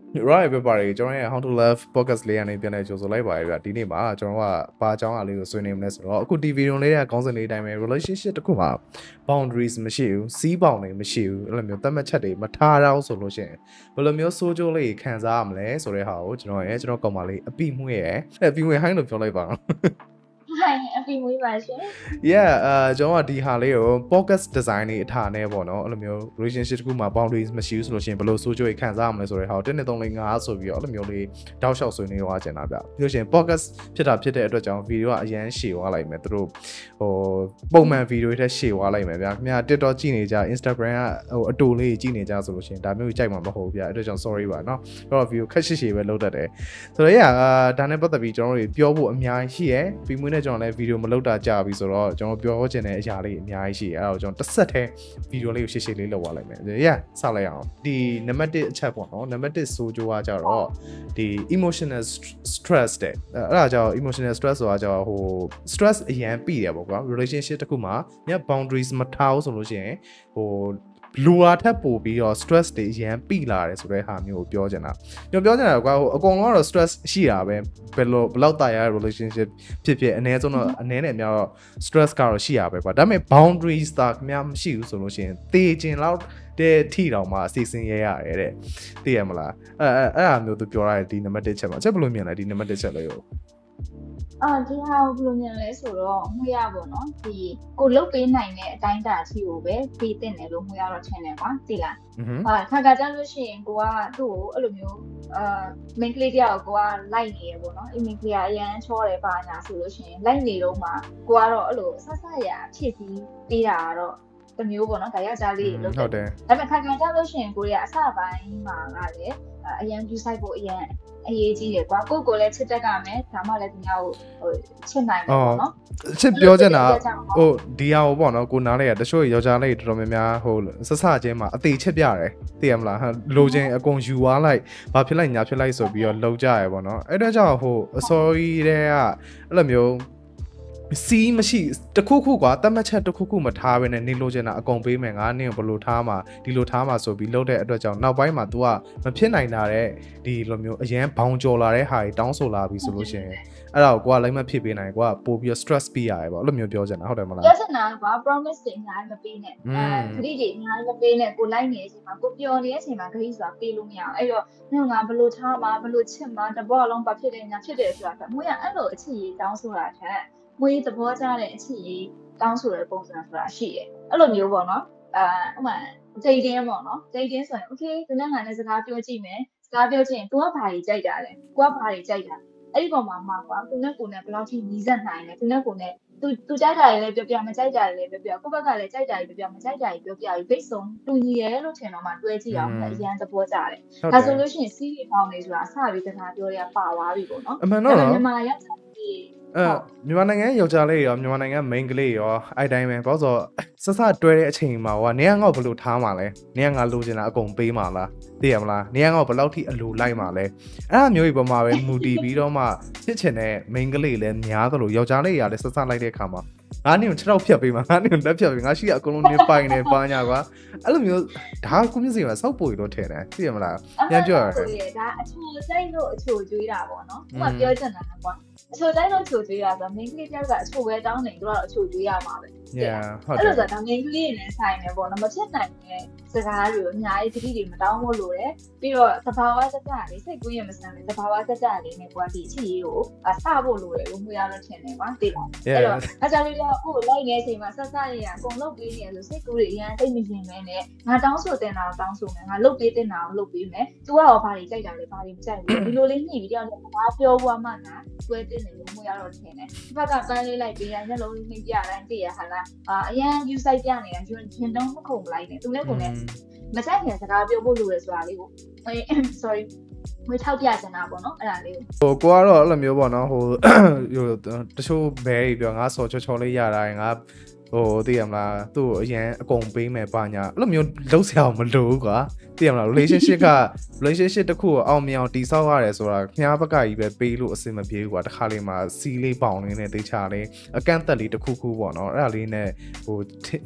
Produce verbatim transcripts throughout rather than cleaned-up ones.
Right everybody ကျွန်တော်ရဲ့ How to Love podcast လေးကနေပြန်လဲကြိုဆိုလိုက်ပါရဗျဒီနေ့မှာကျွန်တော်ကဘာအကြောင်းအရာလေးကိုဆွေးနွေးမလဲဆိုတော့အခုဒီဗီဒီယိုလေးကခေါင်းစဉ်လေးအတိုင်းပဲ relationship တစ်ခုမှာ boundaries မရှိဘူးစီးပေါင်တွေမရှိဘူးအဲ့လိုမျိုးသတ်မှတ်ချက်တွေမထားတော့ဆိုလို့ရှိရင်ဘယ်လိုမျိုးစိုးကျိုးလေးခံစားရမလဲဆိုတဲ့ဟာကိုကျွန်တော်ရဲ့ကျွန်တော်ကောင်မလေးအပိမွေးရဲ့အပိမွေးဟိုင်းလို့ပြောလိုက်ပါတော့ Hi, happy New Year. Yeah အဲကျွန်တော်ကဒီဟာလေးကို podcast design တွေအထားနဲ့ပေါ့နော်အဲ့လိုမျိုး relationship တခုမှာ boundaries မရှိဘူးဆိုလို့ရှိရင်ဘယ်လိုစိုးကျိုးခံစားရမလဲဆိုတဲ့ဟာကိုတစ်နှစ်သုံးလေးငါးဆိုပြီးတော့အဲ့လိုမျိုးလေးတောက်လျှောက်ဆွေးနွေးသွားချင်တာဗျပြီးလို့ရှိရင် podcast ဖြစ်တာဖြစ်တဲ့အတွက်ကြောင့် video ကအရန်ရှည်သွားလိုက်မယ်သူတို့ဟိုပုံမှန် video တွေထက်ရှည်သွားလိုက်မယ်ဗျာခင်ဗျာ TikTok ကြည့်နေကြ Instagram ကဟိုအတူလေးကြည့်နေကြဆိုလို့ရှိရင်ဒါမျိုးကြိုက်မှာမဟုတ်ဘူးဗျာအဲ့အတွက်ကြောင့် sorry ပါနော်အဲ့တော့ video ခက်ရှည်ရှည်ပဲလုပ်တတ်တယ်ဆိုတော့ yeah ဒါနဲ့ပတ်သက်ပြီးကျွန်တော်တို့ပြောဖို့အများကြီးရှိရယ်ပြီးမှနဲ့ကျွန်တော်လည်း video မလုပ်တာကြာပြီဆိုတော့ကျွန်တော်ပြောချင်တဲ့အရာလေးအများကြီးရှိတယ်အဲ့တော့ကျွန်တော်တစ်ဆက်တည်းဗီဒီယိုလေးကိုရှေ့ရှေ့လေးလုပ်သွားလိုက်မယ် yeah စလိုက်အောင်ဒီနံပါတ်တစ်အချက်ပေါ့နော်နံပါတ်တစ်ဆိုကြွားကြတော့ဒီ emotional stress တဲ့အဲ့ဒါကြောင့် emotional stress ဆိုတာကြောင့်ဟို stress အရန်ပြီးတယ်ပေါ့ကွာ relationship တခုမှာည boundaries မထားဘူးဆိုလို့ရှိရင်ဟိုလူအားထပ်ပို့ပြီးတော့ stress တွေအရန်ပိလာတယ်ဆိုတဲ့ဟာမျိုးကိုပြောချင်တာကျွန်တော်ပြောချင်တာကွာဟိုအကုန်လုံးကတော့ stress ရှိတာပဲဘယ်လိုဘယ်လောက်တာရ relationship ဖြစ်ဖြစ်အနည်းဆုံးတော့အနည်းနဲ့များတော့ stress ကတော့ရှိရပဲကွာဒါပေမဲ့ boundaries တာခင်ဗျားမရှိဘူးဆိုလို့ရှိရင်တေးကျင်လောက်တဲ့ထိတောင်မှအစီအစဉ်ရရတယ်တဲ့သိရမလားအဲအဲ့အဲ့အမျိုးသူပြောရတယ်ဒီနံပါတ်တစ်ချက်မှာချက်ဘယ်လိုမြင်လဲဒီနံပါတ်တစ်ချက်လေးကိုအာဒီဟာကိုဘယ်လိုမြင်လဲဆိုတော့ငွေရပေါ့နော်ဒီကိုလုတ်ပေးနိုင်တဲ့အတိုင်းတာအထိကိုပဲပေးတင်တယ်လို့ငွေရတော့ channel ကွာသိလားဟာခါခါကြလို့ရှိရင်ကိုကသူ့ကိုအဲ့လိုမျိုးအာ main ကလေးတယောက်ကိုကလိုက်နေရပေါ့နော် main ကလေးကအရန်ချောတယ်ပါညာဆိုလို့ရှိရင်လိုက်နေတော့မှကိုကတော့အဲ့လိုဆက်ဆက်ရဖြည့်ပြီးပေးတာကတော့တမျိုးပေါ့နော်ဒါယောက်ျားလေးလုတ်တယ်ဒါပေမဲ့ခါခါကြလို့ရှိရင်ကိုကအစပိုင်းမှာကလည်းအရန် view site ဖို့အရန်အရေးကြီးတယ်ကွာကိုကိုလည်းချစ်တတ်ကြမယ်ဒါမှလည်းသူများကိုဟိုချစ်နိုင်တယ်ပေါ့နော်ချစ်ပြောချင်တာဟိုဒီဟာကိုပေါ့နော်ကိုနားလေးကတချို့ယောက်ျားလေးတော်တော်များများဟိုဆက်ဆချင်းမှာအသေးချစ်ပြတယ်သိရမလားလိုချင်အကုန်ယူသွားလိုက်ဘာဖြစ်လိုက်ညာဖြစ်လိုက်ဆိုပြီးတော့လုံကြရပေါ့နော်အဲ့ဒါကြောင့်ဟိုအစောကြီးတဲ့ကအဲ့လိုမျိုးစီးမရှိတခုခုကွာတတ်မှတ်ချက်တခုခုမထားဘဲနဲ့နေလို့ချင်တာအကုန်ပေးမယ်ငါနင်းကိုဘလို့ထားမှာဒီလိုထားမှာဆိုပြီးလုပ်တဲ့အတွက်ကြောင့်နောက်ပိုင်းမှာ तू ကမဖြစ်နိုင်တာတဲ့ဒီလိုမျိုးအရန်ဘောင်ကျော်လာတဲ့ဟာတွေတောင်းဆိုလာပြီဆိုလို့ရှိရင်အဲ့ဒါကိုကိုကလိုက်မဖြစ်ပေးနိုင်ကိုကပို့ပြီး stress ပေးရတယ်ပေါ့အဲ့လိုမျိုးပြောချင်တာဟုတ်တယ်မလားပြောချင်တာကွာ promise တွေအများကြီးမပေးနဲ့အဲခရီးတွေအများကြီးမပေးနဲ့ကိုလိုက်နေတဲ့အချိန်မှာကိုပျော်နေတဲ့အချိန်မှာခရီးဆိုတာပေးလို့မရအောင်အဲ့တော့ညငါဘလို့ထားမှာဘလို့ချစ်မှာတဘောလုံးဘာဖြစ်တယ်ညာဖြစ်တယ်ဆိုတာကမွေးရအဲ့လိုအချစ်ရေးတောင်းဆိုတာထက်မွေးသဘောကျတဲ့အချစ်ရေးတောင်းဆိုတဲ့ပုံစံဆိုတာရှိတယ်အဲ့လိုမျိုးပေါ့နော်အဲဥမာ dating ပေါ့နော် dating ဆိုရင် okay သူနဲ့ငါနဲ့စကားပြောကြည့်မယ်စကားပြောချင် तू ကဘာကြီးကြိုက်တာလဲ तू ကဘာကြီးကြိုက်တာအဲ့ဒီပုံမှာမှာကွာသူနဲ့ကိုနဲ့ဘယ်လောက်ထိနီးစပ်နိုင်လဲသူနဲ့ကိုနဲ့သူသူကြိုက်တာလည်းပြောပြမကြိုက်တာလည်းပြောပြကိုယ့်ဘက်ကလည်းကြိုက်တာလည်းပြောပြမကြိုက်တာလည်းပြောပြပြီးဘိတ်ဆုံးတူညီရဲလို့ထင်တော့မှတွဲကြည့်အောင်အရန်သဘောကျတယ်ဒါဆိုလို့ရှိရင်စီးရီပေါင်းနေဆိုတာစပြီးစကားပြောရပါသွားပြီပေါ့နော်အမှန်တော့မြန်မာရောက်စားပြီးအဲမြန်မာနိုင်ငံယောက်ျားလေးရောမြန်မာနိုင်ငံ main ကလေးရောအဲ့တိုင်းပဲဘာလို့ဆိုဆက်စတွဲတဲ့အချိန်မှာဟိုကနေကငေါ့ဘယ်လိုထားမှာလဲနေကငါလိုချင်တာအကုန်ပေးမှာလားသိရမလားနေကငေါ့ဘယ်လောက်ထိအလိုလိုက်မှာလဲအဲ့အမျိုးကြီးပေါ်မှာပဲမူတည်ပြီးတော့မှဖြစ်ချင်တဲ့ main ကလေးလည်းများသလိုယောက်ျားလေးရာလည်းဆက်စလိုက်တဲ့အခါမှာငါနေကိုခြေထောက်ဖြတ်ပေးမှာငါနေကိုလက်ဖြတ်ပေးငါရှိရအကုန်လုံးနေပိုင်နေပါညာကွာအဲ့လိုမျိုးဒါကကိုမျက်စိမှာစောက်ပွေလို့ထင်တယ်သိရမလားပြန်ပြောရတယ်ဒါအချိုစိတ်လို့အချိုကျွေးတာပေါ့နော်သူကပြောချင်တာကွာအချိုစိတ်လို့အချိုကျွေးတာဆိုတော့ main ကလေးတယောက်ကအချိုပဲတောင်းနေသူကတော့အချိုကျွေးရမှာပဲ yeah ဟုတ်တယ်အဲ့လိုဆိုတော့ main ကလေးနဲ့ဆိုင်နေပေါ့နော်မဖြစ်နိုင်တဲ့စကားတွေအများကြီးတိတိတွေမတောင်းဖို့လိုတယ်ပြီးတော့သဘာဝစကြလေးစိတ်ကူးရမစမ်းလေသဘာဝစကြလေးနဲ့ကွာဒီအချစ်ရေးကိုအစဖို့လိုတယ်လို့မှရတော့ထင်တယ်ကွာသိလားအဲ့တော့အကြမ်းလေးတော့ကိုယ်လိုက်နေတဲ့အချိန်မှာဆက်ဆက်ရရအကုန်လုပ်ပေးနေရဆိုစိတ်ကူးတွေအရင်သိမမြင်မဲနဲ့ငါတောင်းဆိုတင်တာတောင်းဆိုမယ်ငါလုပ်ပေးတင်တာလုပ်ပေးမယ်သူကရောဘာတွေကြိုက်တာလဲဘာတွေမကြိုက်ဘူးဒီလိုလေးညှိပြီးတယောက်နဲ့ဘာပြောပွားမှငါတွဲတင်တယ်လို့မှရတော့ထင်တယ်ဒီဘက်ကပန်းလေးလိုက်ပေးရညလုံးလေးနှိပ်ပြတိုင်းသိရဟာလားအာအရင် view site ပြနေတာရင်ရင်တုံးမခုန်လိုက်နဲ့သူလည်းကိုနဲ့မကြိုက်ခင်စကားပြောဖို့လိုရဆိုတာလေးကို sorry ဝေထောက်ပြချင်တာပေါ့နော်အဲ့ဒါလေးကိုဟိုကိုကတော့အဲ့လိုမျိုးပေါ့နော်ဟိုဟိုတချို့ဘဲကြီးပြောငါစော်ချောချောလေးရတာငါဟိုသိရမလားသူ့အရင်အကုန်ပေးမယ်ပါညာအဲ့လိုမျိုးလုံးဆရာမလို့ကွာသိရမလား relationship က relationship တခုကိုအောင်မြင်အောင်တည်ဆောက်ရတယ်ဆိုတာခင်ဗျားဘက်ကကြီးပဲပေးလို့အဆင်မပြေဘူးကွာတခါလေးမှာစီးလေးပေါင်လေးနဲ့တေချာလေးအကန့်သက်လေးတစ်ခုခုပေါ့နော်အဲ့ဒါလေးနဲ့ဟို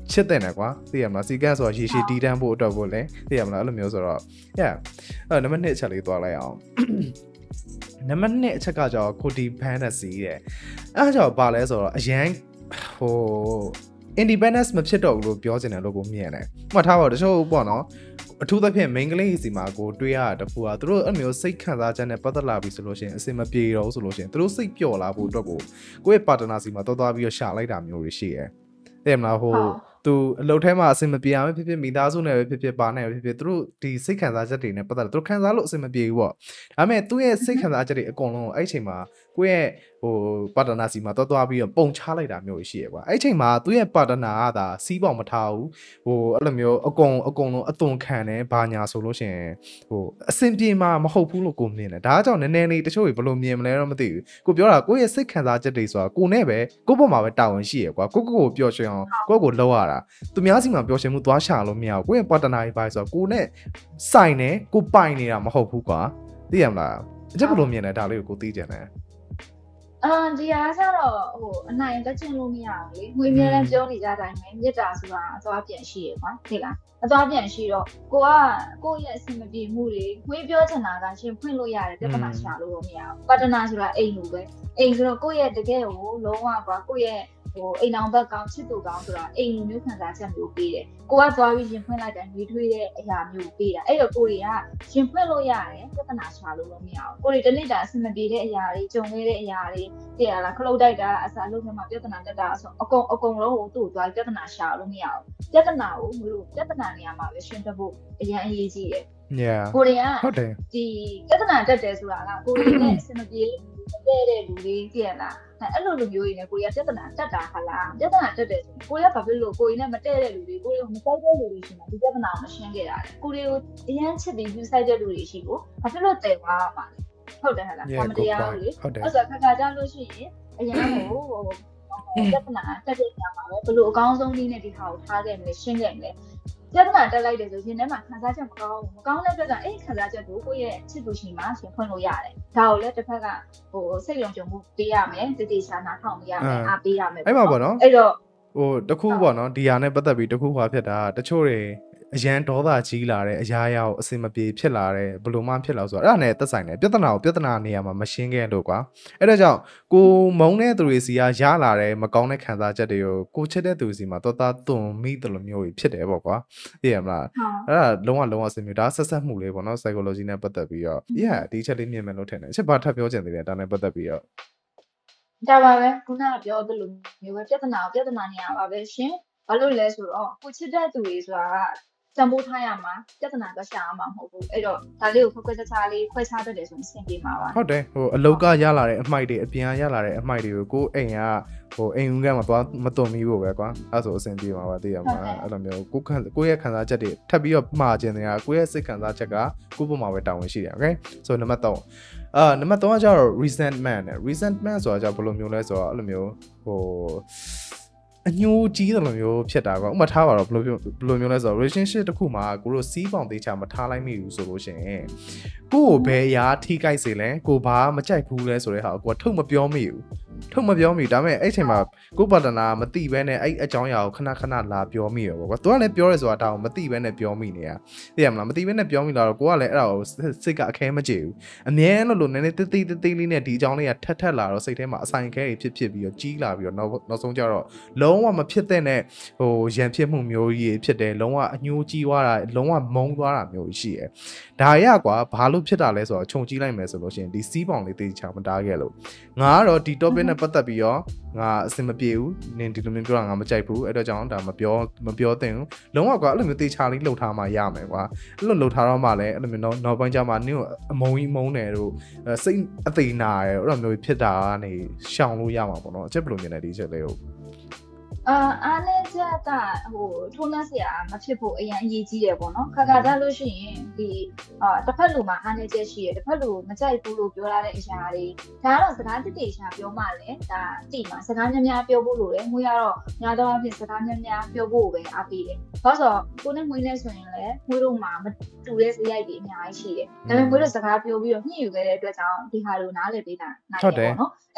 ချစ်တဲ့နဲ့ကွာသိရမလားစီကန်းဆိုတာရေရှည်တီးတန်းဖို့အတွက်ဖို့လဲသိရမလားအဲ့လိုမျိုးဆိုတော့ yeah အဲ့နံပါတ်နှစ်အချက်လေးသွားလိုက်အောင်နံပါတ်နှစ်အချက်ကကြောင့်ကိုဒီ fantasy တဲ့အဲ့ကြောင့်ဘာလဲဆိုတော့အရန်ဟို independence မဖြစ်တော့ဘူးလို့ပြောချင်တယ်လို့ကိုမြင်တယ်။မှတ်ထားပါတော့တချို့ပေါ့နော်အထူးသဖြင့် main ကလေးစီမှာကိုတွေးရတခုကသူတို့အဲ့မျိုးစိတ်ခံစားချက်နဲ့ပတ်သက်လာပြီဆိုလို့ရှိရင်အစင်မပြေတော့ဆိုလို့ရှိရင်သူတို့စိတ်ပျော်လာဖို့အတွက်ကိုကိုယ့်ရဲ့ partner စီမှာတော်တော်ပြီးတော့ရှာလိုက်တာမျိုးတွေရှိတယ်။တဲ့မလားဟိုသူအလုပ်ထဲမှာအစင်မပြေအောင်ဖြစ်ဖြစ်မိသားစုနဲ့ပဲဖြစ်ဖြစ်ပါနဲ့ပဲဖြစ်ဖြစ်သူတို့ဒီစိတ်ခံစားချက်တွေနဲ့ပတ်သက်သူတို့ခံစားလို့အစင်မပြေဘူးပေါ့ဒါပေမဲ့သူ့ရဲ့စိတ်ခံစားချက်တွေအကုန်လုံးအဲ့အချိန်မှာကိုယ့်ရဲ့ဟိုပါတနာစီမှာတော်တော်ပြီးတော့ပုံချလိုက်တာမျိုးရှိရကွာအဲ့အချိန်မှာသူ့ရဲ့ပါတနာကသာစီးပေါင်မထားဘူးဟိုအဲ့လိုမျိုးအကုန်အကုန်လုံးအသွင်ခံတယ်ဘာညာဆိုလို့ရှိရင်ဟိုအစင်ပြေမှာမဟုတ်ဘူးလို့ကိုမြင်တယ်ဒါကြောင့်နည်းနည်းလေးတချို့ဘယ်လိုမြင်မလဲတော့မသိဘူးကိုပြောတာကိုယ့်ရဲ့စိတ်ခံစားချက်တွေဆိုတာကိုနဲ့ပဲကိုယ့်ဘက်မှာပဲတာဝန်ရှိရကွာကိုကိုကိုပျော်ရွှင်အောင်ကိုယ့်ကိုလှုပ်ရတာသူများစီမှာပျော်ရွှင်မှုသွားရှာလို့မရဘူးကိုယ့်ရဲ့ပါတနာတွေပါဆိုတော့ကိုနဲ့စိုင်နေကိုပိုင်နေတာမဟုတ်ဘူးကွာသိရမလားအချက်ဘယ်လိုမြင်လဲဒါလေးကိုကိုသိကြတယ်အာဒီအားကျတော့ဟိုအနိုင်တက်ချင်လို့မရဘူးလေငွေမြဲတမ်းပြောနေကြတိုင်းပဲမြစ်တာဆိုတာအသွားပြန်ရှိရကွာသိလားအသွားပြန်ရှိတော့ကိုကကိုယ့်ရဲ့အဆင်မပြေမှုတွေငွေပြောချင်တာကရှင်ဖွင့်လို့ရတယ်ပြဿနာရှာလို့မရဘူးပါတနာဆိုတာအိမ်လိုပဲအိမ်ဆိုတော့ကိုယ့်ရဲ့တကယ်ကိုလုံးဝကွာကိုယ့်ရဲ့ဟိုအိမ်အောင်ဘက်ကောင်းချစ်သူကောင်းဆိုတာအိမ်လိုမျိုးခံစားချက်မျိုးပေးတယ်ကိုကသွားပြီးရင်ဖွင့်လိုက်တယ်နှွေးထွေးတဲ့အရာမျိုးပေးတာအဲ့တော့ကိုတွေကရင်ဖွင့်လို့ရတယ်ပြဿနာရှာလို့မရဘူးကိုတွေတနေ့တာအဆင်မပြေတဲ့အရာတွေကြုံနေတဲ့အရာတွေသိရလားခလုတ်တိုက်တာအစားလုံးထဲမှာပြဿနာတက်တာဆိုအကုန်အကုန်လုံးကိုသူ့ကိုသွားပြဿနာရှာလို့မရဘူးပြဿနာကိုမလို့ပြဿနာနေရာမှာပဲရှင်းတဖို့အရင်အရေးကြီးတယ် yeah ကိုတွေကဟုတ်တယ်ဒီပြဿနာတက်တယ်ဆိုတာကကိုတွေနဲ့အဆင်မပြေတဲ့တဲ့လူတွေသိရလားအဲ့လိုလူမျိုးတွေနဲ့ကိုရီးယားပြဿနာတက်တာဟာလားပြဿနာတက်တယ်ဆိုကိုရီးယားဘာဖြစ်လို့ကိုရီးနဲ့မတည့်တဲ့လူတွေကိုရီးကိုမတိုက်တဲ့လူတွေရှိမှဒီပြဿနာကိုမရှင်းခဲ့တာလေကိုရီးကိုအရန်ချစ်ပြီးယူဆိုင်တဲ့လူတွေရှိကိုဘာဖြစ်လို့တည်သွားမှာလဲဟုတ်တယ်ဟာလားဘာမတရားဘူးလေအဲ့ဆိုခါခါကြလို့ရှိရင်အရန်ဟိုပြဿနာတက်တဲ့ညမှာပဲဘလို့အကောင်းဆုံးနည်းနဲ့ဒီဟာကိုထားခဲ့မယ်ရှင်းခဲ့မယ်ပြဿနာတက်လိုက်တယ်ဆိုရင်ထဲမှာခံစားချက်မကောင်းဘူးမကောင်းတဲ့အတွက်ကအဲ့ခံစားချက်ကိုကိုယ့်ရဲ့ချစ်သူရှိမှရှင်ဖွင့်လို့ရတယ်ဒါကိုလည်းတစ်ဖက်ကဟိုစိတ်ယုံကြည်မှုပေးရမယ်တတိရှာနာထောင်ပေးရမယ်အားပေးရမယ်အဲ့မှာပေါ့နော်အဲ့တော့ဟိုတခုပေါ့နော်ဒီဟာနဲ့ပတ်သက်ပြီးတခုဟွာဖြစ်တာတချို့တွေအရန်ဒေါသကြီးလာတဲ့အရာရာကိုအစင်မပြေဖြစ်လာတယ်ဘလို့မှဖြစ်လာဆိုတော့အဲ့ဒါနဲ့သက်ဆိုင်တယ်ပြဿနာကိုပြဿနာနေရာမှာမရှင်းခဲ့လို့ကွာအဲ့ဒါကြောင့်ကိုမုံတဲ့သူတွေစီကရလာတယ်မကောင်းတဲ့ခံစားချက်တွေကိုကိုချစ်တဲ့သူစီမှာတော်တော်သွန်မိတယ်လို့မျိုးကြီးဖြစ်တယ်ပေါ့ကွာသိရမလားအဲ့ဒါလုံးဝလုံးဝအစင်မျိုးဒါဆက်ဆက်မှုလေးပေါ့နော် psychology နဲ့ပတ်သက်ပြီးတော့ yeah ဒီချက်လေးမြင်မယ်လို့ထင်တယ်အချက်ဘာထပ်ပြောချင်သေးတယ်ဒါနဲ့ပတ်သက်ပြီးတော့ဒါပါပဲခုနကပြောသလိုမျိုးပဲပြဿနာကိုပြဿနာနေရာပါပဲရှင်ဘာလို့လဲဆိုတော့ကိုချစ်တဲ့သူတွေဆိုတာကတံပိုးထားရမှာပြဿနာကရှာရမှာမဟုတ်ဘူးအဲ့တော့ဒါလေးကိုခွဲခွဲခြားခြားလေးခွဲခြားတတ်တယ်ဆိုရင်ဆင်ပြေမှာပါဟုတ်တယ်ဟိုအလောက်ကရလာတဲ့အမိုက်တွေအပြင်ရလာတဲ့အမိုက်တွေကိုကိုအိမ်ကဟိုအိမ်ဦးကမှသွားမသွန်မိဖို့ပဲကွာအဲ့ဆိုအဆင်ပြေမှာပါသိရမှာအဲ့လိုမျိုးကိုခံကိုရဲ့ခံစားချက်တွေထပ်ပြီးတော့မှားခြင်းတွေကကိုရဲ့စိတ်ခံစားချက်ကကိုပုံမှာပဲတာဝန်ရှိတယ် okay ဆိုနံပါတ်သုံးအာနံပါတ်သုံးကကျတော့ resentment နဲ့ resentment ဆိုတာကျဘယ်လိုမျိုးလဲဆိုတော့အဲ့လိုမျိုးဟိုအညိုးကြီးတယ်လို့မျိုးဖြစ်တာကွာဥပမာထားပါတော့ဘယ်လိုဘယ်လိုမျိုးလဲဆိုတော့ relationship တစ်ခုမှာကိုတို့စီးပေါင်သေးချာမထားလိုက်မိဘူးဆိုလို့ရှိရင်ကိုကိုဘယ်ရာထိကြိုက်စေလဲကိုဘာမကြိုက်ဘူးလဲဆိုတဲ့ဟာကိုထုတ်မပြောမိဘူးထုတ်မပြောမိဒါပေမဲ့အဲ့ချိန်မှာကိုပါတနာမသိဘဲနဲ့အဲ့အကြောင်းအရာကိုခဏခဏလာပြောမိရပေါ့ကွာသူကလည်းပြောရဲဆိုတာဒါကိုမသိဘဲနဲ့ပြောမိနေတာသိရမလားမသိဘဲနဲ့ပြောမိလာတော့ကိုကလည်းအဲ့ဒါကိုစိတ်ကအခဲမကြေဘူးအမြဲလို့လို့နည်းနည်းတိတိတိတိလေးနဲ့ဒီအကြောင်းလေးကထက်ထက်လာတော့စိတ်ထဲမှာအဆိုင်ခဲတွေဖြစ်ဖြစ်ပြီးတော့ကြီးလာပြီးတော့နောက်နောက်ဆုံးကျတော့လုံးဝမဖြစ်တဲ့နဲ့ဟိုရန်ဖြစ်မှုမျိုးကြီးဖြစ်တယ်လုံးဝအညှိုးကြီးသွားတာလုံးဝမုန်းသွားတာမျိုးရှိတယ်ဒါရကွာဘာလို့ဖြစ်တာလဲဆိုတော့ခြုံကြည့်လိုက်မယ်ဆိုလို့ရှိရင်ဒီစီးပေါင်လေးတေချာမတားခဲ့လို့ငါကတော့ဒီ topic နဲ့ပတ်သက်ပြီးတော့ငါအဆင်မပြေဘူးနင်ဒီလိုမျိုးပြောတာငါမကြိုက်ဘူးအဲ့တော့ကြောင့်ဒါမပြောမပြောသင့်ဘူးလုံးဝကွာအဲ့လိုမျိုးတေချာလေးလှုပ်ထားမှရမယ်ကွာအဲ့လိုလှုပ်ထားတော့မှလည်းအဲ့လိုမျိုးနောက်နောက်ပိုင်းကျမှနင်အမုံကြီးမုံတယ်တို့စိတ်အသေးနာရယ်အဲ့လိုမျိုးဖြစ်တာကနေရှောင်လို့ရမှာပေါ့နော်အချက်ဘယ်လိုမြင်လဲဒီချက်လေးကိုအာအားနဲ့ချက်ကဟိုထုံးနှက်စရာမဖြစ်ဖို့အရင်အရေးကြီးတယ်ပေါ့နော်ခါခါကြလို့ရှိရင်ဒီအာတစ်ဖက်လူမှာအားနဲ့ချက်ရှိရတစ်ဖက်လူမကြိုက်ဘူးလို့ပြောရတဲ့အရာတွေဒါကတော့စကားတိတိကျပြောမှလည်းဒါတိမှာစကားများများပြောဖို့လိုတယ်ငွေကတော့ညာတော့အဖြစ်စကားများများပြောဖို့ပဲအားပေးတယ်ဘာလို့ဆိုတော့ကိုနဲ့ငွေနဲ့ဆိုရင်လည်းငွေတို့မှာမတူတဲ့စရိုက်တွေအများကြီးရှိတယ်ဒါပေမဲ့ငွေတို့စကားပြောပြီးတော့ညှိယူခဲ့တဲ့အတွက်ကြောင့်ဒီဟာလိုနားလည်ပေးတာနိုင်တယ်ပေါ့နော်အဲ့တော့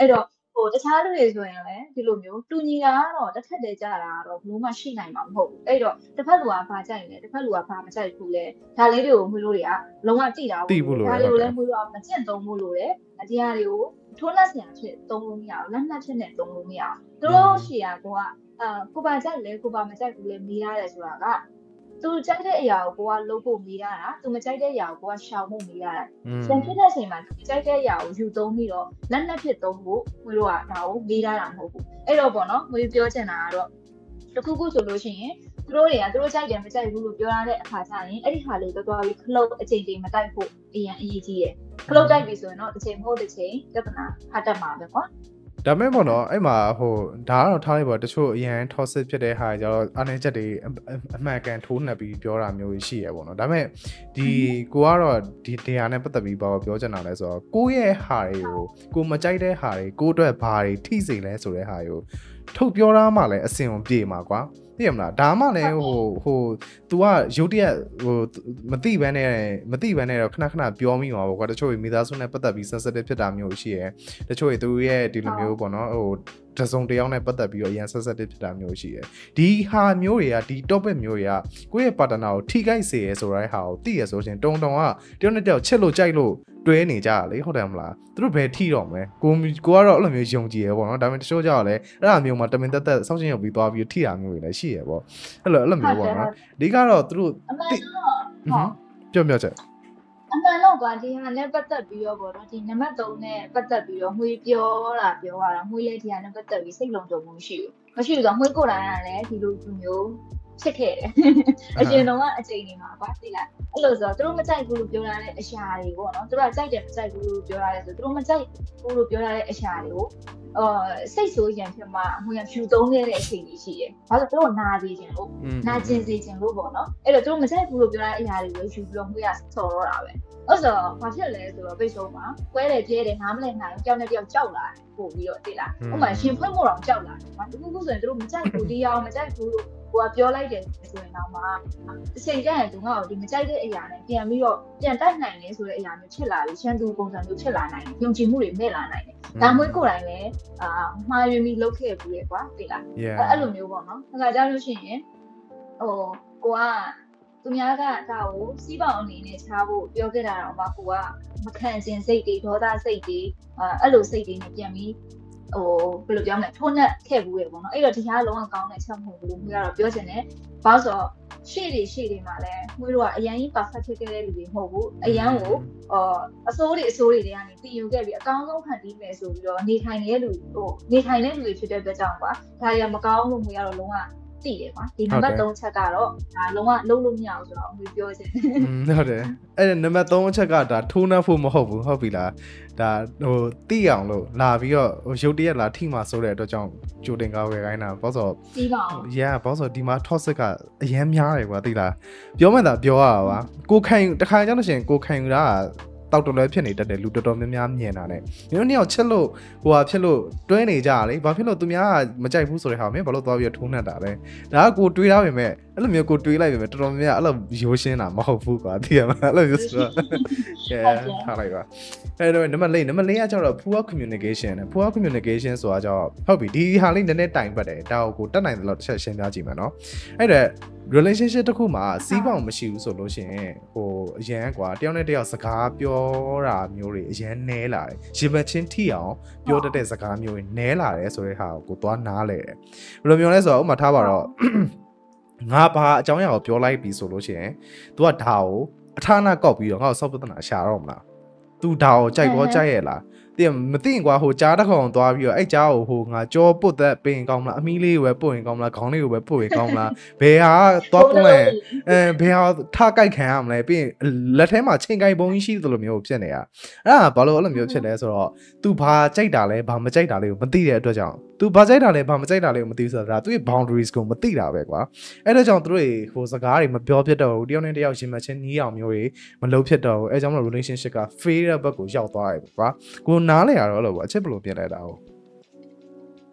ဟိုတခြားလူတွေဆိုရင်လည်းဒီလိုမျိုးတူညီတာကတော့တစ်ထက်တည်းကြတာတော့ဘလို့မှရှိနိုင်မှာမဟုတ်ဘူးအဲ့တော့တစ်ဖက်လူကဘာကြိုက်လဲတစ်ဖက်လူကဘာမကြိုက်ဘူးလဲဒါလေးတွေကိုမွေးလို့တွေကလုံးဝတိတာဘူးဒါတွေကိုလည်းမွေးလို့မကျင့်သုံးမှုလို့တယ်အတရားတွေကိုထိုးလက်ဆရာဖြစ်သုံးလို့မရဘူးလက်နက်ဖြစ်နဲ့သုံးလို့မရဘူးတို့ရှိရကောကအာကိုပါကြိုက်လဲကိုပါမကြိုက်ဘူးလဲမေးရတယ်ဆိုတာကသူကြိုက်တဲ့အရာကိုကိုကလုပ်ဖို့မေးရတာသူမကြိုက်တဲ့အရာကိုကိုကရှောင်ဖို့မေးရတာစံဖြစ်တဲ့အချိန်မှာသူကြိုက်တဲ့အရာကိုယူသုံးပြီးတော့လက်နက်ဖြစ်သုံးဖို့မွေးလို့ကဒါကိုမေးရတာမဟုတ်ဘူးအဲ့တော့ပေါ့နော်မွေးပြောချင်တာကတော့တခုခုဆိုလို့ရှိရင်သူတို့တွေကသူတို့ကြိုက်တယ်မကြိုက်ဘူးလို့ပြောရတဲ့အခါကျရင်အဲ့ဒီဟာလေးတော်တော်ပြီးခလုတ်အချိန်ချိန်မတိုက်ဖို့အရင်အရေးကြီးတယ်ခလုတ်တိုက်ပြီဆိုရင်တော့တစ်ချိန်မဟုတ်တစ်ချိန်ပြဿနာဖတ်တတ်မှာပဲကွာဒါမဲ့ပေါ့နော်အဲ့မှာဟိုဒါကတော့ထားလိုက်ပါတချို့အရန် toxic ဖြစ်တဲ့ဟာကျတော့အားနည်းချက်တွေအမှန်ကန်ထိုးနှက်ပြီးပြောတာမျိုးရှိရပေါ့နော်ဒါမဲ့ဒီကိုကတော့ဒီတရားနဲ့ပတ်သက်ပြီးဘာပြောချင်တာလဲဆိုတော့ကိုရဲ့ဟာတွေကိုကိုမကြိုက်တဲ့ဟာတွေကိုအတွက်ဘာတွေထိစိန်လဲဆိုတဲ့ဟာကိုထုတ်ပြောတာမှလည်းအစင်ကိုပြေမှာကွာသိရမလားဒါမှလည်းဟိုဟို तू ကရုတ်တရက်ဟိုမသိဘဲနဲ့မသိဘဲနဲ့တော့ခဏခဏပြောမိမှာပေါ့ကွာတချို့မိသားစုနဲ့ပတ်သက်ပြီး sensitive ဖြစ်တာမျိုးရှိရယ်တချို့သူရဲ့ဒီလိုမျိုးပေါ့နော်ဟိုတစုံတယောက်နဲ့ပတ်သက်ပြီးတော့အရင် sensitive ဖြစ်တာမျိုးရှိရယ်ဒီဟာမျိုးတွေကဒီ topic မျိုးတွေကကိုယ့်ရဲ့ partner ကိုထိခိုက်စေရယ်ဆိုတဲ့ဟာကိုသိရဆိုရှင်တုံတုံကတယောက်နဲ့တယောက်ချစ်လို့ကြိုက်လို့တွဲနေကြတာလေဟုတ်တယ်မလားသူတို့ဘယ်ထိတော့မလဲကိုကိုကတော့အဲ့လိုမျိုးယုံကြည်ရယ်ပေါ့နော်ဒါပေမဲ့တချို့ကြောက်လည်းအဲ့ဒါမျိုးမှာတမင်တက်တက်စောင့်ရှင်းရောက်ပြီးသွားပြီးထိတာမျိုးတွေလည်းရှိရယ်ပေါ့အဲ့လိုအဲ့လိုမျိုးပေါ့နော်ဒီကတော့သူတို့အမှန်တော့ပြောပြောချက်အမှန်တော့ကွာဒီဟာနဲ့ပတ်သက်ပြီးတော့ပေါ့နော်ဒီနံပါတ်သုံးနဲ့ပတ်သက်ပြီးတော့ငွေပြောတာပြောရတာငွေလေးဒီဟာနဲ့ပတ်သက်ပြီးစိတ်လုံးကြုံမှုမရှိဘူးမရှိဘူးဆိုတော့ငွေကိုယ်တိုင်ကလည်းဒီလိုမျိုးဖြစ်ခဲ့တယ်အရင်တော့အချိန်နေမှာကွာသိလားအဲ့လိုဆိုတော့သူတို့မကြိုက်ဘူးလို့ပြောရတဲ့အရာတွေပေါ့နော်သူတို့ကကြိုက်တယ်မကြိုက်ဘူးလို့ပြောရတယ်ဆိုသူတို့မကြိုက်ဘူးလို့ပြောရတဲ့အရာတွေကိုအာစိတ်ဆိုးရန်ဖြစ်မှာအမှန်ဖြူသုံးခဲ့တဲ့အချိန်ကြီးရှိတယ်။ဘာလို့သူတို့နာစေခြင်းလို့နာကျင်စေခြင်းလို့ပေါ့နော်။အဲ့တော့သူတို့မကြိုက်ဘူးလို့ပြောရတဲ့အရာတွေကိုယူပြီးတော့ငွေရဆော်တော့တာပဲ။အဲ့ဆိုတော့ဘာဖြစ်လဲဆိုတော့ပိတ်ဆုံးမှာကွဲတယ်ပြဲတယ်နားမလည်နိုင်ကြောက်နေတယောက်ကြောက်လာတယ်ပို့ပြီးတော့သိလား။ဥပမာရှင်ဖွင့်ဖို့တော့ကြောက်လာတယ်။ဘာတခုခုဆိုရင်သူတို့မကြိုက်ဘူးဒီအောင်မကြိုက်ဘူးလို့ကိုကပြောလိုက်တယ်ဆိုရင်တော့မှတစ်ချိန်ကျရင်သူငါ့ကိုဒီမကြိုက်တဲ့အရာနဲ့ပြန်ပြီးတော့ပြန်တိုက်နိုင်တယ်ဆိုတဲ့အရာမျိုးဖြစ်လာပြီးရှမ်းသူပုံစံမျိုးဖြစ်လာနိုင်တယ်။ယုံကြည်မှုတွေမဲ့လာနိုင်တယ်။ဒါမှမဟုတ်ကိုယ်တိုင်လည်းအာမှားယွင်းပြီးလုပ်ခဲ့ဘူးလေကွာသိလား။အဲ့လိုမျိုးပေါ့နော်။ဒါကြောင့်လို့ရှိရင်ဟိုကိုကသူများကဒါကိုစီးပေါင်အနေနဲ့ချားဖို့ပြောခဲ့တာတော့မှကိုကမခံခြင်းစိတ်တွေဒေါသစိတ်တွေအဲ့လိုစိတ်တွေနဲ့ပြန်ပြီးဟိုဘယ်လိုပြောမလဲထိုးနှက်ခဲ့ဘူးလေပေါ့နော်အဲ့တော့တရားလုံးဝကောင်းတဲ့ချက်မဟုတ်ဘူးလို့မျိုးကတော့ပြောချင်တယ်ဘာလို့ဆိုတော့ရှေ့တွေရှေ့တွေမှာလည်းမျိုးတို့ကအရန်ကြီး perfect ဖြစ်ခဲ့တဲ့လူတွေမဟုတ်ဘူးအရန်ကိုအော်အစိုးတွေအစိုးတွေတွေကနေတည်ယူခဲ့ပြီးအကောင်းဆုံးဖန်တီးမယ်ဆိုပြီးတော့နေထိုင်နေတဲ့လူဟိုနေထိုင်တဲ့လူတွေဖြစ်တဲ့အတွက်ကြောင့်ကွာဒါတွေကမကောင်းလို့မျိုးကတော့လုံးဝတည်တယ်ကွာဒီနံပါတ်သုံးချက်ကတော့ဒါလုံးဝလုံးလို့မရဘူးဆိုတော့မျိုးပြောချင်တယ်ဟုတ်တယ်အဲ့နံပါတ်သုံးချက်ကဒါထိုးနှက်ဖို့မဟုတ်ဘူးဟုတ်ပြီလားဒါဟိုတိအောင်လို့လာပြီးတော့ဟိုရုပ်တရက်လာထိမှဆိုတဲ့အတွက်ကြောင့်ကြိုတင်ကားဝယ်ခိုင်းတာဘာလို့ဆိုပြီးပါအောင် yeah ဘာလို့ဆိုဒီမှာ toxic ကအရန်များတယ်ကွာသိလားပြောမှသာပြောရတာပါကိုခိုင်တခါကြောင့်လို့ရှိရင်ကိုခိုင်ကတောက်တလွဲဖြစ်နေတတ်တယ်လူတော်တော်များများမြင်တာနဲ့မင်းတို့နှစ်ယောက်ချစ်လို့ဟိုဟာဖြစ်လို့တွဲနေကြတာလေဘာဖြစ်လို့သူများကမကြိုက်ဘူးဆိုတဲ့ဟာမင်းဘာလို့သွားပြီးထိုးနှက်တာလဲဒါကကိုတွေးထားပေမဲ့အဲ့လိုမျိုးကိုတွေးလိုက်ပေမဲ့တော်တော်များများအဲ့လိုရိုးရှင်းတာမဟုတ်ဘူးကွာသိရမလားအဲ့လိုမျိုးဆိုတော့ကဲထားလိုက်ပါအဲ့တော့နံပါတ်၄နံပါတ်၄ကကျတော့ poor communication နဲ့ poor communication ဆိုတာကျတော့ဟုတ်ပြီဒီဟာလေးနည်းနည်းတိုင်ပတ်တယ်ဒါကိုတက်နိုင်တယ်လို့တစ်ချက်ရှင်းပြကြည့်မယ်နော်အဲ့ဒါ relationship တစ်ခုမှာစီးပေါင်မရှိဘူးဆိုလို့ရှိရင်ဟိုအရန်ကွာတယောက်နဲ့တယောက်စကားပြောတာမျိုးတွေအရန်နဲလာတယ်ရင်မချင်းထိအောင်ပြောတတ်တဲ့စကားမျိုးတွေနဲလာတယ်ဆိုတဲ့ဟာကိုကိုသွားနားလဲတယ်ဘယ်လိုမျိုးလဲဆိုတော့ဥပမာထားပါတော့ငါဘာအကြောင်းအရာကိုပြောလိုက်ပြီဆိုလို့ရှိရင် तू ကဒါကိုအထာနာကောက်ပြီးတော့ငါ့ကိုစောက်ပဒနာရှာတော့မလား तू ဒါကိုကြိုက်ကောကြိုက်ရဲ့လားတင်မသိရင်ကွာဟိုကြားတစ်ခေါင်သွားပြီးတော့အဲ့ကြားကိုဟိုငါကြောပုတ်သက်ပင်ကောင်းမလားအမီးလေးကိုပဲပုတ်ရင်ကောင်းမလားခေါင်းလေးကိုပဲပုတ်ရင်ကောင်းမလားဘယ်ဟာသွားပွင့်လဲအဲဘယ်ဟာထားကြိုက်ခံရမလဲပြီးရင်လက်ထဲမှာချိန်ကိုင်ပုံကြီးရှိသလိုမျိုးဖြစ်နေတာအဲ့ဒါဘာလို့အဲ့လိုမျိုးဖြစ်လဲဆိုတော့ तू ဘာကြိုက်တာလဲဘာမကြိုက်တာလေးကိုမသိတဲ့အတွက်ကြောင့် तू ဘာကြိုက်တာလဲဘာမကြိုက်တာလေးကိုမသိဘူးဆိုတာဒါသူ့ရဲ့ boundaries ကိုမသိတာပဲကွာအဲ့ဒါကြောင့်သူတို့ဟိုစကားတွေမပြောဖြစ်တော့ဘူးတယောက်နဲ့တယောက်ရှင်မချင်းနီးအောင်မျိုးတွေမလုပ်ဖြစ်တော့ဘူးအဲကြောင့်မလို့ relationship က fail တဲ့ဘက်ကိုရောက်သွားတယ်ကွာကိုနားလဲရတော့လို့ပေါ့အချက်ဘယ်လိုပြင်လိုက်တာဟုတ်ဝေးရတော့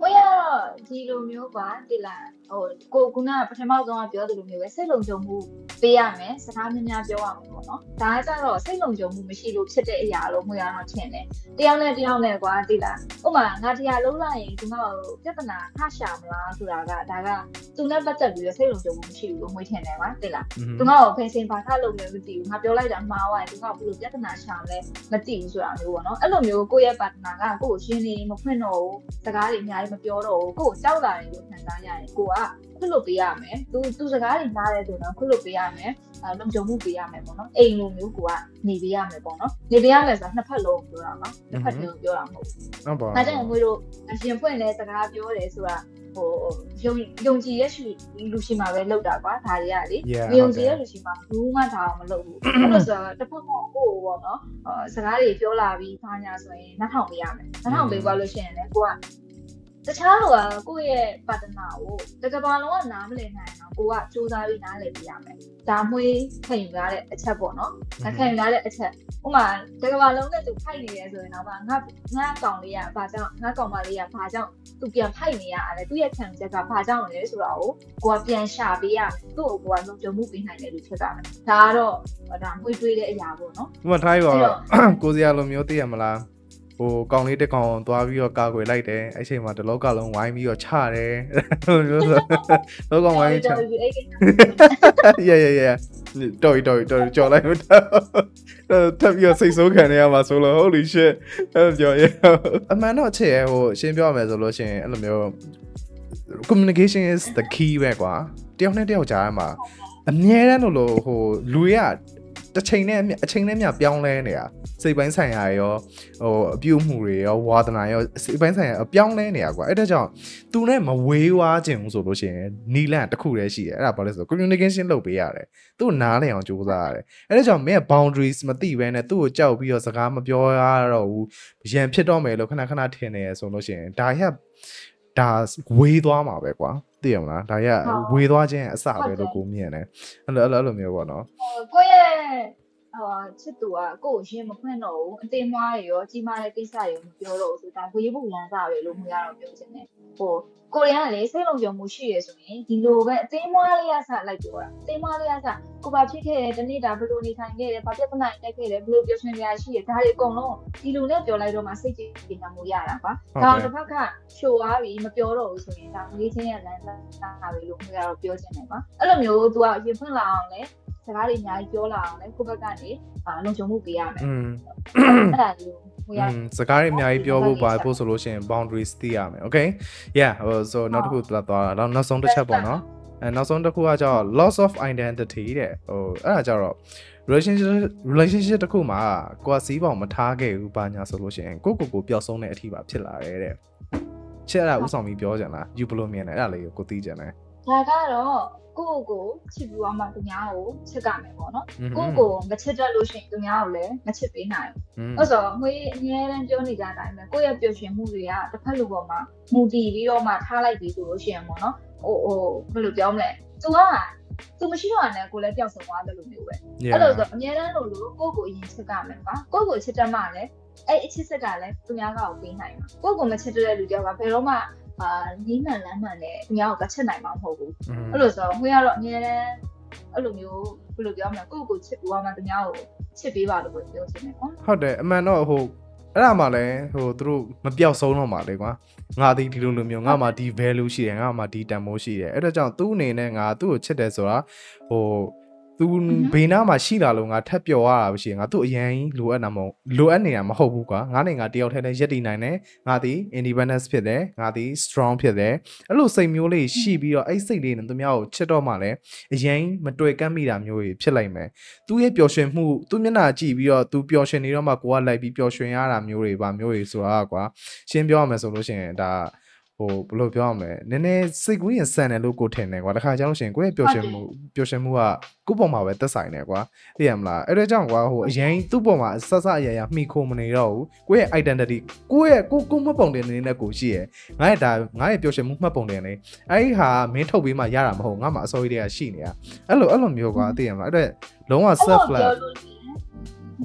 တော့ဒီလိုမျိုးကွာတိလားဟိုကိုကပထမဆုံးကပြောသလိုမျိုးပဲစိတ်လုံခြုံမှုပေးရမယ်စကားများများပြောရမယ်ပေါ့နော်ဒါကကြတော့စိတ်လုံခြုံမှုမရှိလို့ဖြစ်တဲ့အရာလို့မှရတော့ထင်တယ်တယောက်နဲ့တယောက်နဲ့ကွာတိလားဥပမာငါတရားလုံးလိုက်ရင်ဒီမှာပြဿနာခရှာမလားဆိုတာကဒါကသူနဲ့ပတ်သက်ပြီးစိတ်လုံခြုံမှုမရှိဘူးလို့မှထင်တယ်ကွာတိလားသူကဖင်စင်ဘာခလုပ်လဲမသိဘူးငါပြောလိုက်တာမှားသွားရင်သူကဘယ်လိုပြဿနာရှာမလဲမသိဘူးဆိုတာမျိုးပေါ့နော်အဲ့လိုမျိုးကိုယ့်ရဲ့ပါတနာကကိုယ့်ကိုရှင်းနေမဖွင့်တော့ဘူးစကားတွေအများကြီးမပြောတော့ဘူးကိုယ့်ကိုကြောက်လာတယ်လို့ခံစားရတယ်ကိုကခွလို့ပေးရမယ်သူသူစကားတွေနားတယ်ဆိုတော့ခွလို့ပေးရမယ်အဲလုံခြုံမှုပေးရမယ်ပေါ့နော်အိမ်လိုမျိုးကိုကနေပေးရမယ်ပေါ့နော်နေပေးရမယ်ဆိုတာနှစ်ဖက်လုံးပြောတာပါနှစ်ဖက်လုံးပြောတာမဟုတ်ဘူးဟုတ်ပါဘူးဒါကြောင့်ငွေတို့အရင်ဖွင့်လဲစကားပြောတယ်ဆိုတာဟိုယုံယုံကြည်ရရှိလူရှိမှာပဲလောက်တာကွာဒါတွေကလေယုံကြည်ရလူရှိမှာဘူးမှဒါအောင်မလုပ်ဘူးအဲ့လိုဆိုတော့တစ်ဖက်ကတော့ကိုယ်ပေါ့နော်စကားတွေပြောလာပြီးဘာညာဆိုရင်နှောက်ထောင်ပေးရမယ်နှောက်ထောင်ပေးသွားလို့ရှိရင်လည်းကိုကတခြားလူကကိုယ့်ရဲ့ပါတနာကိုတကဘာလုံးကနားမလည်နိုင်အောင်ကိုကစူးစမ်းပြီးနားလည်ပြရမယ်ဒါမှွေးခံယူရတဲ့အချက်ပေါ့နော်ခံယူရတဲ့အချက်ဥပမာတကဘာလုံးနဲ့သူဖိုက်နေရဲဆိုရင်တော့ငါငါကောင်လေးကဘာကြောင့်ငါကောင်မလေးကဘာကြောင့်သူပြန်ဖိုက်နေရလဲသူ့ရဲ့ခံယူချက်ကဘာကြောင့်လဲဆိုတော့ကိုကပြန်ရှာပေးရမယ်သူ့ကိုကလုံခြုံမှုပေးနိုင်တယ်လို့ဖြစ်တာမယ်ဒါကတော့ဒါမှွေးတွေးတဲ့အရာပေါ့နော်ဥပမာထားရပါကိုစရာလိုမျိုးသိရမလားဟိုကောင်းလေးတစ်ကောင်သွားပြီးတော့ကာကွယ်လိုက်တယ်အဲ့ချိန်မှာတလောကလုံးဝိုင်းပြီးတော့ချတယ်လို့ဆိုလောကောင်ဝိုင်းချရရရတော်တော်တော်ကြော်လိုက်တော့ထပ်ပြီးတော့စိတ်ဆိုးခံနေရမှာဆိုလို့ holy shit အဲ့ကြော်ရအမှန်တော့ချက်ရဟိုရှင်းပြောရမယ်ဆိုလို့ရှိရင်အဲ့လိုမျိုး communication is the key ပဲကွာတယောက်နဲ့တယောက်ကြားမှာအမြဲတမ်းလို့ဟိုလူရတစ်ချိန်နဲ့အချိန်နဲ့မြပြောင်းလဲနေတာစိတ်ပိုင်းဆိုင်ရာရောဟိုအပြုမှုတွေရောဝါသနာရောစိတ်ပိုင်းဆိုင်ရာအပြောင်းလဲနေတာကွာအဲ့ဒါကြောင့်သူနဲ့မဝေးဝါးခြင်းဆိုလို့ရှိရင်နီလန့်တစ်ခုတည်းရှိတယ်အဲ့ဒါဘာလဲဆိုတော့ communication လုပ်ပေးရတယ်သူ့နားလည်အောင်ကြိုးစားရတယ်အဲ့ဒါကြောင့်မင်းက boundaries မသိဘဲနဲ့သူ့ကိုကြောက်ပြီးတော့စကားမပြောရတော့ဘူးရန်ဖြစ်တော့မယ်လို့ခဏခဏထင်နေရဆိုလို့ရှိရင်ဒါရဒါဝေးသွားမှာပဲကွာသိရမလားဒါရဝေးသွားခြင်းအစပဲလို့ကိုမြင်တယ်အဲ့လိုအဲ့လိုမျိုးပေါ့နော်ကိုရဲ့ဟိုချစ်သူကကိုကိုရင်မဖွင့်တော့ဘူးအတင်းမွားတွေရောကြီးမားတဲ့ကိစ္စတွေမပြောတော့ဘူးဆိုတာဝေးဖို့လမ်းစားပဲလို့မှရတော့ပြောချင်တယ်ဟိုကိုရီးယားကလေစိတ်လုံးကြုံမှုရှိရဆိုရင်ဒီလိုပဲအတင်းမွားလေးရစလိုက်ပြောတာအတင်းမွားလေးရစကိုဘာဖြစ်ခဲ့တယ်တနေ့တာဘယ်လိုနေထိုင်ခဲ့တယ်ဘာပြဿနာတက်ခဲ့တယ်ဘယ်လိုပြောရှင်ရရှိရဒါတွေအကုန်လုံးဒီလိုနဲ့ပြောလိုက်တော့မှစိတ်ကြည်ပညာမှုရတာကွာဒါတစ်ဖက်ကရှိုးသွားပြီးမပြောတော့ဘူးဆိုရင်ဒါလေးချင်းရဲ့လမ်းစားပဲလို့မှရတော့ပြောချင်တယ်ကွာအဲ့လိုမျိုး तू ကရင်ဖွင့်လာအောင်လေစကားတွေအများကြီးပြောလာအောင်လေကိုယ့်ဘက်ကနေလုံခြုံမှုပေးရမယ်အဲ့ဒါမျိုးဟိုရစကားတွေအများကြီးပြောဖို့ပါဖို့ဆိုလို့ရှိရင် boundaries သိရမယ် okay yeah so နောက်တစ်ခုသွားတာနောက်နောက်ဆုံးတစ်ချက်ပေါ့နော်အဲနောက်ဆုံးတစ်ခုကကျတော့ loss of identity တဲ့ဟိုအဲ့ဒါကျတော့ relationship relationship တစ်ခုမှာကိုယ်ကစီးပေါင်မထားခဲ့ဘူးဘာညာဆိုလို့ရှိရင်ကိုကိုကိုပျောက်ဆုံးတဲ့အထိပါဖြစ်လာတယ်တဲ့ချက်အဲ့ဒါဥဆောင်ပြီးပြောကြလား you ဘယ်လိုမြင်လဲအဲ့ဒါလေးကိုကိုသိကြတယ်ဒါကတော့ကိုယ့်ကိုချစ်ပြီးတော့မှသူများကိုချစ်ကြမယ်ပေါ့နော်ကိုယ့်ကိုမချစ်တတ်လို့ရှိရင်သူများကိုလည်းမချစ်ပေးနိုင်ဘူးအဲ့ဆိုငွေအများအားပြောနေကြတိုင်းပဲကိုယ့်ရဲ့ပျော်ရွှင်မှုတွေကတစ်ဖက်လူပေါ်မှာမူတည်ပြီးတော့မှထားလိုက်ပြီးဆိုလို့ရှိရင်ပေါ့နော်ဟိုဟိုဘယ်လိုပြောမလဲသူကသူမရှိတော့တဲ့ကိုလည်းပျောက်ဆုံးသွားတယ်လို့မျိုးပဲအဲ့လိုဆိုအများအားလို့လို့ကိုယ့်ကိုအရင်ချစ်ကြမယ်ကွာကိုယ့်ကိုချစ်တတ်မှလည်းအဲ့အချစ်စက်ကလည်းသူများကောပေးနိုင်မှာကိုယ့်ကိုမချစ်တဲ့လူတယောက်ကဘယ်တော့မှအာနီးမှန်လမ်းမှန်နဲ့သူများကိုကချစ်နိုင်မှာမဟုတ်ဘူးအဲ့လိုဆိုတော့ငွေကတော့အများနဲ့အဲ့လိုမျိုးဘယ်လိုပြောမလဲကိုယ့်ကိုချစ်ပြီးမှသူများကိုချစ်ပေးပါလို့ပြောချင်တယ်ကွာဟုတ်တယ်အမှန်တော့ဟိုအဲ့ဒါမှလည်းဟိုသူတို့မပြောက်ဆုံးတော့မှာလေကွာငါဒီဒီလိုလိုမျိုးငါမှဒီ value ရှိတယ်ငါမှဒီတန်ဖိုးရှိတယ်အဲ့ဒါကြောင့်သူ့အနေနဲ့ငါသူ့ကိုချစ်တယ်ဆိုတာဟိုသူဘေးနားမှာရှိလာလို့ငါထပ်ပြောရတာမရှိရင်ငါသူ့အရင်လိုအပ်တာမဟုတ်လိုအပ်နေတာမဟုတ်ဘူးကွာငါနဲ့ငါတယောက်ထဲနဲ့ရက်တည်နိုင်တယ်ငါဒီ independence ဖြစ်တယ်ငါဒီ strong ဖြစ်တယ်အဲ့လိုစိတ်မျိုးလေးရှိပြီးတော့အဲ့စိတ်လေးနဲ့သူများကိုချစ်တော့မှလည်းအရင်မတွေ့ကမ်းမိတာမျိုးကြီးဖြစ်လိုက်မယ်သူရဲ့ပျော်ရွှင်မှုသူမျက်နှာကြည့်ပြီးတော့သူပျော်ရွှင်နေတော့မှကိုကလိုက်ပြီးပျော်ရွှင်ရတာမျိုးတွေပါမျိုးတွေဆိုတာကွာရှင်းပြောရမယ်ဆိုလို့ရှိရင်ဒါဟိုဘယ်လိုပြောရမလဲနည်းနည်းစိတ်ကူးရင်ဆန်တယ်လို့ကိုထင်တယ်ကွာတခါကြောက်လို့ရှိရင်ကိုယ့်ရဲ့ပျော်ရွှင်မှုပျော်ရွှင်မှုကကိုယ့်ပေါ်မှာပဲသက်ဆိုင်တယ်ကွာသိရမလားအဲ့ဒါကြောင့်ကွာဟိုအရင်သူ့ပေါ်မှာဆက်ဆက်အရာရာမှီခိုမနေတော့ဘူးကိုယ့်ရဲ့ identity ကိုယ့်ရဲ့ကိုကိုမှတ်ပုံတင်နေတဲ့ကိုရှိရယ်ငါရဲ့ဒါငါရဲ့ပျော်ရွှင်မှုမှတ်ပုံတင်နေအဲ့ဒီဟာမင်းထုတ်ပေးမှရတာမဟုတ်ငါမှအစိုးရတွေကရှိနေတာအဲ့လိုအဲ့လိုမျိုးကွာသိရမလားအဲ့ဒါလုံးဝ self love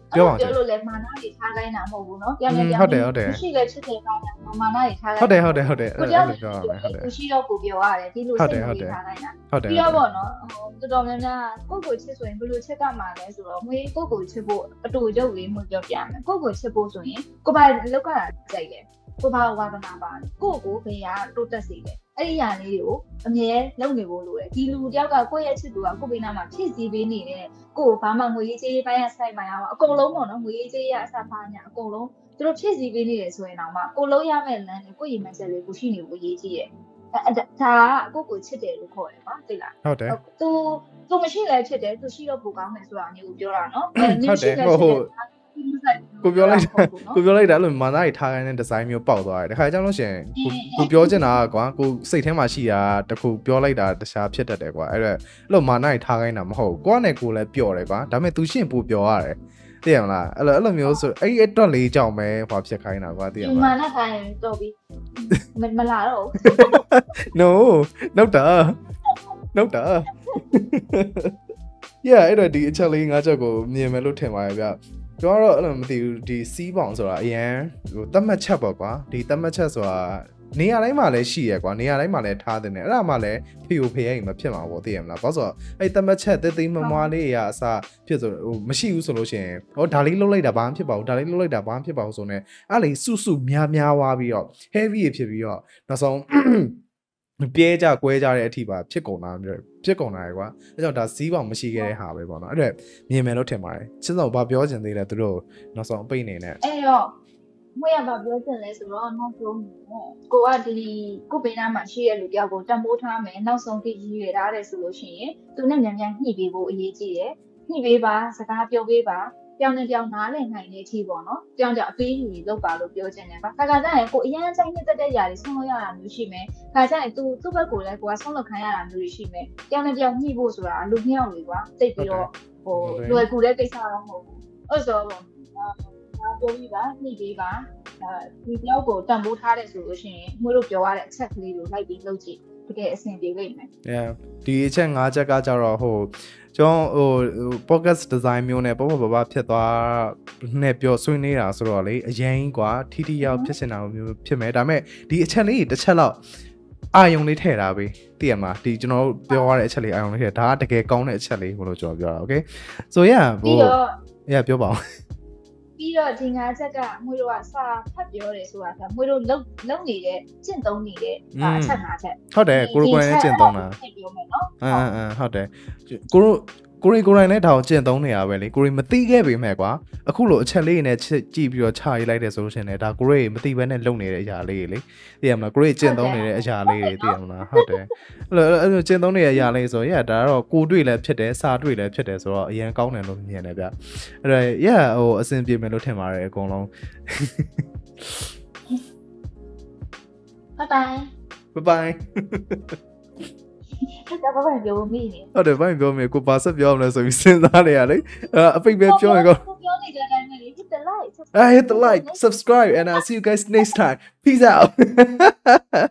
ပြောပါဦးပြောလို့လဲမာနတွေထားခိုင်းတာမဟုတ်ဘူးเนาะပြောင်းနေပြောင်းဟုတ်တယ်ဟုတ်တယ်ရှိလဲချစ်တယ်ကောင်းတာမာနတွေထားခိုင်းဟုတ်တယ်ဟုတ်တယ်ဟုတ်တယ်ကိုအဲ့ကြောလိုင့်ပြောရမယ်ဟုတ်တယ်ကိုရှိတော့ကိုပြောရတယ်ဒီလိုစိတ်တွေထားခိုင်းတာဟုတ်တယ်ပြီးတော့ပေါ့နော်ဟိုတော်တော်များများကိုကိုချစ်ဆိုရင်ဘယ်လိုချစ်ကမှာလဲဆိုတော့မွေးကိုကိုချစ်ဖို့အတူရုပ်လေးမှုပြောပြမယ်ကိုကိုချစ်ဖို့ဆိုရင်ကိုပါလောက်ကကြိုက်တယ်ကိုပါဝါသနာပါတယ်ကိုကိုဘယ်ဟာတိုးတက်စေလဲအဲ့ဒီညာလေးကိုအမြဲလုပ်နေဖို့လိုတယ်ဒီလူတယောက်ကကိုယ့်ရဲ့ချစ်သူကကိုဘေးနားမှာဖြစ်စီပေးနေတဲ့ကိုကိုဘာမှငွေရေးကြေးပိုင်းရဆိုင်မှာရအောင်အကုန်လုံးပေါ့နော်ငွေရေးကြေးရအစားပါညာအကုန်လုံးသူတို့ဖြစ်စီပေးနေတယ်ဆိုရင်တော့မှကိုလုံးရမဲ့လမ်းကိုကိုရည်မှန်းချက်လေးကိုရှိနေဖို့ရေးကြည့်ရဲ့အဲဒါကကိုကိုချစ်တယ်လို့ခေါ်တယ်ကွာသိလားဟုတ်တယ်သူသူမရှိလဲဖြစ်တယ်သူရှိတော့ပိုကောင်းတယ်ဆိုတာမျိုးကိုပြောတာနော်ဟုတ်တယ်ဟိုဟိုကိုပြောလိုက်ကိုပြောလိုက်တာအဲ့လိုမာနကြီးထားခိုင်းတဲ့ဒီဇိုင်းမျိုးပေါက်သွားတယ်တခါကြောင့်လို့ရှင်ကိုပြောချင်တာကွာကိုစိတ်ထဲမှာရှိတာတခုပြောလိုက်တာတခြားဖြစ်တတ်တယ်ကွာအဲ့ဒါအဲ့လိုမာနကြီးထားခိုင်းတာမဟုတ်ကိုကနဲ့ကိုလည်းပျော်တယ်ကွာဒါပေမဲ့သူရှင်ပူပျော်ရတယ်သိရမလားအဲ့လိုအဲ့လိုမျိုးဆိုအဲ့အဲ့တော့လေးကြောင့်ပဲဟောဖြစ်ခိုင်းတာကွာသိရမလားမာနခိုင်းတော့ပြီးမမလာတော့ no နောက်တာနောက်တာ yeah အဲ့တော့ဒီအချက်လေးငါးချက်ကိုမြင်မယ်လို့ထင်ပါတယ်ဗျကျွန်တော်တော့အဲ့လိုမသိဘူးဒီစီးပေါင်ဆိုတာအရင်ဟိုတတ်မှတ်ချက်ပေါ့ကွာဒီတတ်မှတ်ချက်ဆိုတာနေရာတိုင်းမှာလည်းရှိရကွာနေရာတိုင်းမှာလည်းထားတဲ့နေအဲ့ဒါမှလည်းဖေကိုဖေရင်မဖြစ်မှာပေါ့သိရမလားဘာလို့ဆိုတော့အဲ့တတ်မှတ်ချက်တိတ်တိတ်မမွားလေးအရာအစဖြစ်ဆိုဟိုမရှိဘူးဆိုလို့ရှိရင်ဟောဒါလေးလှုပ်လိုက်တာဘာမှဖြစ်ပါဘူးဒါလေးလှုပ်လိုက်တာဘာမှဖြစ်ပါဘူးဆိုနေအဲ့လေစုစုများများွားပြီးတော့ heavy ဖြစ်ပြီးတော့နောက်ဆုံးပြဲကြကွဲကြတဲ့အထိပါဖြစ်ကုန်တာမျိုးဖြစ်ကုန်တာကွာအဲကြောင့်ဒါစီးပေါင်မရှိခဲ့တဲ့ဟာပဲပေါ့နော်အဲ့ဒါမြင်မယ်လို့ထင်ပါတယ်ချစ်ဆောင်ဘာပြောချင်သေးလဲသူတို့နောက်ဆုံးအပိတ်နေနဲ့အဲ့တော့မွေးရပါပြောချင်လဲဆိုတော့နောက်ဆုံးကိုကဒီကိုဘေးနားမှာရှိရလူတယောက်ကိုတံပိုးထားမယ်နောက်ဆုံးဒီရည်ရွယ်ထားတယ်ဆိုလို့ရှိရင်သူနဲ့မြန်မြန်ညှိပေးဖို့အရေးကြီးတယ်ညှိပေးပါစကားပြောပေးပါပြောင်းနေပြောင်းနားလည်နိုင်တဲ့အထိပေါ့နော်ပြောင်းကြအပေးကြီးလောက်ပါလို့ပြောချင်တယ်ပါခါခါကျရင်ကိုအရန်ဆိုင်နေတဲ့တဲ့ຢာတွေဆုံးလို့ရတာမျိုးရှိမယ်ခါကျရင်သူသူ့ဘက်ကိုလည်းကိုကဆုံးလို့ခံရတာမျိုးရှိမယ်ပြောင်းနေပြောင်းညှိဖို့ဆိုတာလူမြောက်တွေကွာတိတ်ပြီးတော့ဟိုလွယ်ကူတဲ့ကိစ္စတော့မဟုတ်ဘူးအဲ့ဆိုတော့ပြောပြီးပါညှိပေးပါဒီတယောက်ကိုတန်ဖိုးထားတယ်ဆိုလို့ရှိရင်မွေးလို့ပြောရတဲ့အချက်ကလေးကိုလိုက်ပြီးလုပ်ကြည့်တကယ်အဆင်ပြေလိမ့်မယ် yeah ဒီအချက်၅ချက်ကကြတော့ဟိုကျွန်တော်ဟို podcast design မျိုးနဲ့ပေါ့ပေါ့ပါပါဖြစ်သွားနဲ့ပြောဆွေးနေတာဆိုတော့လေအရင်กว่าထိထိရောက်ဖြစ်နေတာမျိုးဖြစ်မယ်ဒါပေမဲ့ဒီအချက်လေးတစ်ချက်လောက်အာယုံလေးထည့်ထားပေးသိရမလားဒီကျွန်တော်တို့ပြောရတဲ့အချက်လေးအာယုံလေးထည့်ဒါကတကယ်ကောင်းတဲ့အချက်လေးဘလို့ကျွန်တော်ပြောတာ okay so yeah ဟို yeah ပြောပါဦးပြီးတော့ဒီငါးချက်ကမွေးတို့ကစာဖတ်ပြောတယ်ဆိုတာကမွေးတို့လုံလုံနေတဲ့ကျင့်သုံးနေတဲ့အချက်ငါးချက်ဟုတ်တယ်ကိုရိုကိုရိုင်းနဲ့ကျင့်သုံးတာပြောမယ်နော်အင်းအင်းဟုတ်တယ်ကိုရိုကိုရီကိုရိုင်းနဲ့ဒါကိုကျင့်သုံးနေရပဲလေကိုရီမသိခဲ့ပေမဲ့ကွာအခုလိုအချက်လေးနဲ့ကြည့်ပြီးတော့ခြာရေးလိုက်တယ်ဆိုလို့ရှိရင်လည်းဒါကိုရီမသိဘဲနဲ့လုံနေတဲ့အရာလေးလေသိရမလားကိုရီကျင့်သုံးနေတဲ့အရာလေးတွေသိရမလားဟုတ်တယ်အဲ့လိုအဲ့လိုကျင့်သုံးနေတဲ့အရာလေးဆိုရင်ဒါကတော့ကိုတွေ့လည်းဖြစ်တယ်စာတွေ့လည်းဖြစ်တယ်ဆိုတော့အရင်ကောင်းတယ်လို့မြင်တယ်ဗျအဲ့တော့ yeah ဟိုအဆင်ပြေမယ်လို့ထင်ပါတယ်အကုန်လုံး bye bye bye bye ဒါဘာပဲပြောမိနေဟုတ်တယ်ဘာပြောမလဲကိုပါဆက်ပြောမလဲဆိုပြီးစဉ်းစားနေရလေအပိတ်ပဲပြောရင်ကောပြောနေတဲ့အတိုင်းပဲ hit the like hit the like subscribe and I'll see you guys next time peace out